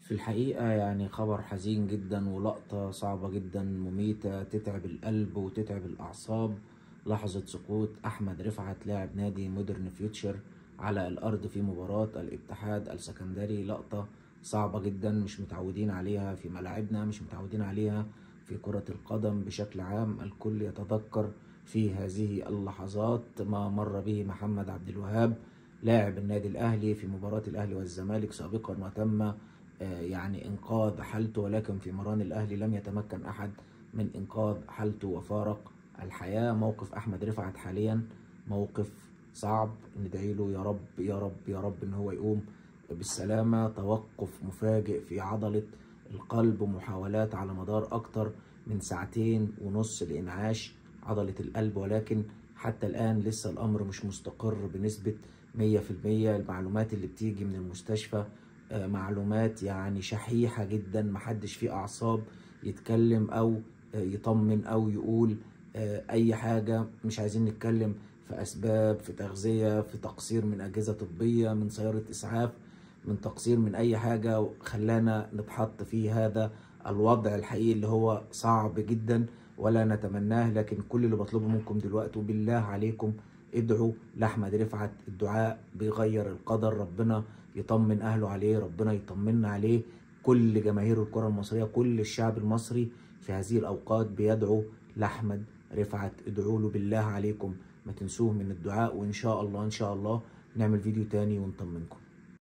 في الحقيقة يعني خبر حزين جدا ولقطة صعبة جدا مميتة تتعب القلب وتتعب الأعصاب. لحظة سقوط أحمد رفعت لاعب نادي مودرن فيوتشر على الأرض في مباراة الاتحاد السكندري. لقطة صعبة جدا مش متعودين عليها في ملاعبنا، مش متعودين عليها في كرة القدم بشكل عام. الكل يتذكر في هذه اللحظات ما مر به محمد عبد الوهاب لاعب النادي الأهلي في مباراة الأهلي والزمالك سابقا، وتم يعني إنقاذ حالته، ولكن في مران الأهلي لم يتمكن أحد من إنقاذ حالته وفارق الحياة. موقف أحمد رفعت حاليا موقف صعب، ندعي له يا رب يا رب يا رب إن هو يقوم بالسلامة. توقف مفاجئ في عضلة القلب ومحاولات على مدار أكتر من 2.5 ساعة لإنعاش عضلة القلب، ولكن حتى الآن لسه الأمر مش مستقر بنسبة 100%. المعلومات اللي بتيجي من المستشفى معلومات يعني شحيحة جدا، محدش فيه أعصاب يتكلم أو يطمن أو يقول أي حاجة. مش عايزين نتكلم في أسباب، في تغذية، في تقصير من أجهزة طبية، من سيارة إسعاف، من تقصير من أي حاجة خلانا نتحط في هذا الوضع الحقيقي اللي هو صعب جدا ولا نتمناه. لكن كل اللي بطلبه منكم دلوقتي وبالله عليكم ادعوا لأحمد رفعت. الدعاء بيغير القدر، ربنا يطمن أهله عليه، ربنا يطمنا عليه. كل جماهير الكرة المصرية، كل الشعب المصري في هذه الأوقات بيدعو لأحمد رفعت. ادعوا له بالله عليكم، ما تنسوه من الدعاء، وإن شاء الله إن شاء الله نعمل فيديو تاني ونطمنكم.